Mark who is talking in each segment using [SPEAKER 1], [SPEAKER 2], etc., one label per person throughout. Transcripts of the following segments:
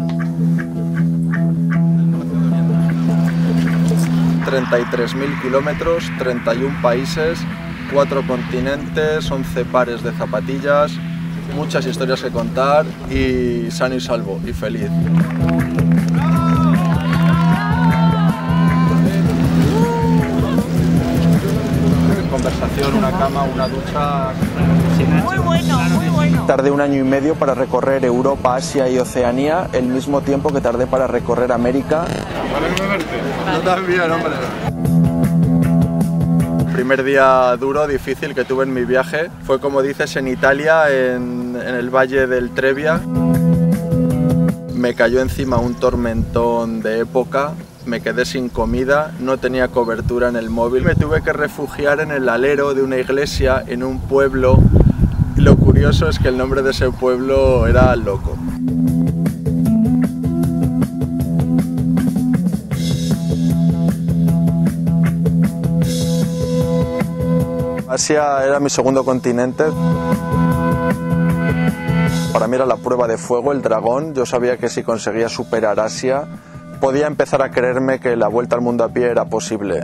[SPEAKER 1] 33.000 kilómetros, 31 países, 4 continentes, 11 pares de zapatillas, muchas historias que contar y sano y salvo y feliz. Conversación, una cama, una ducha.
[SPEAKER 2] Muy bueno, muy bueno.
[SPEAKER 1] Tardé 1 año y medio para recorrer Europa, Asia y Oceanía, el mismo tiempo que tardé para recorrer América. No también, hombre. El primer día duro, difícil que tuve en mi viaje fue, como dices, en Italia, en el valle del Trebbia. Me cayó encima un tormentón de época. Me quedé sin comida, no tenía cobertura en el móvil. Me tuve que refugiar en el alero de una iglesia en un pueblo. Lo curioso es que el nombre de ese pueblo era Loco. Asia era mi segundo continente. Para mí era la prueba de fuego, el dragón. Yo sabía que si conseguía superar Asia, podía empezar a creerme que la vuelta al mundo a pie era posible.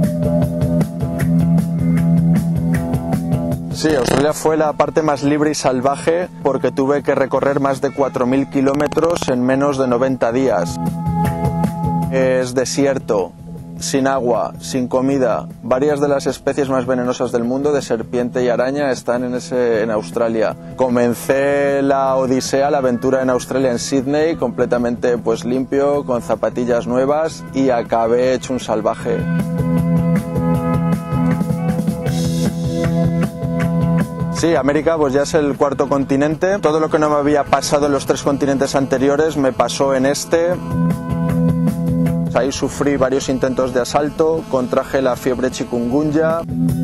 [SPEAKER 1] Sí, Australia fue la parte más libre y salvaje porque tuve que recorrer más de 4.000 kilómetros en menos de 90 días. Es desierto, sin agua, sin comida. Varias de las especies más venenosas del mundo, de serpiente y araña, están en Australia. Comencé la odisea, la aventura en Australia, en Sydney, completamente limpio, con zapatillas nuevas, y acabé hecho un salvaje. Sí, América ya es el cuarto continente. Todo lo que no me había pasado en los 3 continentes anteriores me pasó en este. Ahí sufrí varios intentos de asalto, contraje la fiebre chikungunya.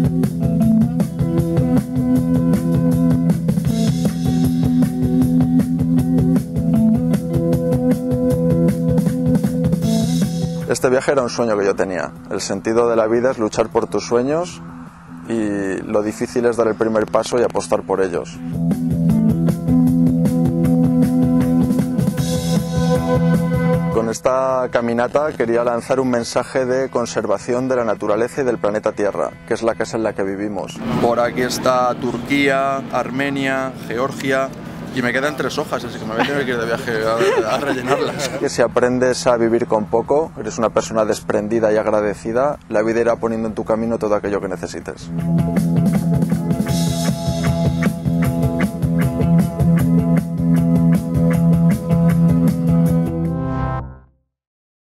[SPEAKER 1] Este viaje era un sueño que yo tenía. El sentido de la vida es luchar por tus sueños y lo difícil es dar el primer paso y apostar por ellos. Con esta caminata quería lanzar un mensaje de conservación de la naturaleza y del planeta Tierra, que es la casa en la que vivimos. Por aquí está Turquía, Armenia, Georgia, y me quedan 3 hojas, así que me voy a tener que ir de viaje a rellenarlas. Que si aprendes a vivir con poco, eres una persona desprendida y agradecida, la vida irá poniendo en tu camino todo aquello que necesites.